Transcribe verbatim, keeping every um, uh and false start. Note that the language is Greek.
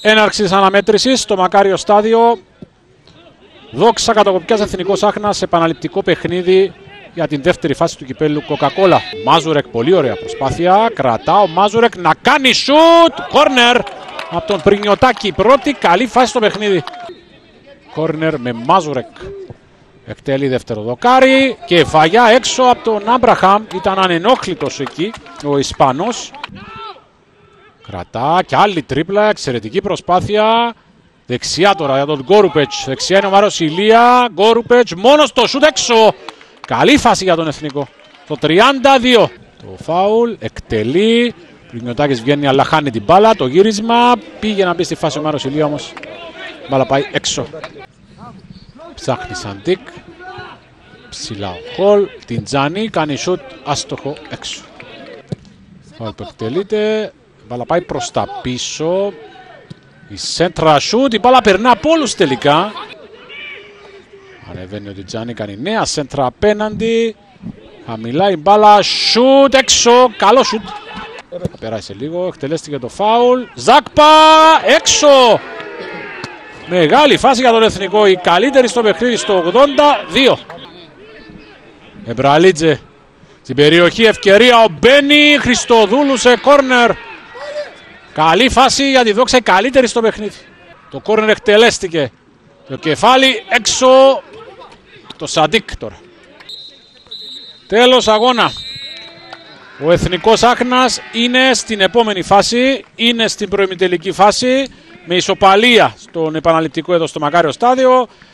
Έναρξη της αναμέτρησης στο Μακάριο στάδιο. Δόξα Κατακοπιάς Εθνικός Άχνας, επαναληπτικό παιχνίδι για την δεύτερη φάση του κυπέλλου Coca-Cola. Μάζουρεκ, πολύ ωραία προσπάθεια. Κρατά ο Μάζουρεκ να κάνει σουτ. Κόρνερ από τον Πρινιωτάκη. Πρώτη καλή φάση στο παιχνίδι. Κόρνερ με Μάζουρεκ. Εκτελεί δεύτερο δοκάρι και φαγιά έξω από τον Άμπραχαμ. Ήταν ανενόχλητος εκεί ο Ισπανός. Κρατά και άλλη τρίπλα. Εξαιρετική προσπάθεια. Δεξιά τώρα για τον Γκόρουπετς. Δεξιά είναι ο Μάρος Ηλία. Γκόρουπετς μόνος το σουτ έξω. Καλή φάση για τον Εθνικό. Το τριάντα δύο. Το φάουλ εκτελεί. Πρινιωτάκης βγαίνει αλλά χάνει την μπάλα. Το γύρισμα πήγε να μπει στη φάση ο Μάρος Ηλία όμως. Μπάλα πάει έξω. Ψάχνει Σαντίκ. Ψηλά ο Χολ. Την Τζάνι. Κάνει σουτ άστοχο έξω. Φάουλ που εκτελείται. Μπάλα πάει προς τα πίσω. Η σέντρα σουτ. Η μπάλα περνά από όλους τελικά. Ανεβαίνει ο Τιτζάνι, κάνει νέα σέντρα απέναντι. Χαμηλά η μπάλα, σουτ έξω, καλό σουτ. Θα περάσει λίγο, εκτελέστηκε το φάουλ. Ζάκπα, έξω. Μεγάλη φάση για τον Εθνικό, η καλύτερη στο παιχνίδι στο ογδόντα δύο. Εμπραλίτζε, στην περιοχή ευκαιρία ο Μπένι, Χριστοδούλου σε κόρνερ. Καλή φάση για τη Δόξα, η καλύτερη στο παιχνίδι. Το κόρνερ εκτελέστηκε. Το κεφάλι έξω. Το Σαντίκ τώρα. Τέλος αγώνα. Ο Εθνικός Άχνας είναι στην επόμενη φάση. Είναι στην προημιτελική φάση. Με ισοπαλία στον επαναληπτικό εδώ στο Μακάριο στάδιο.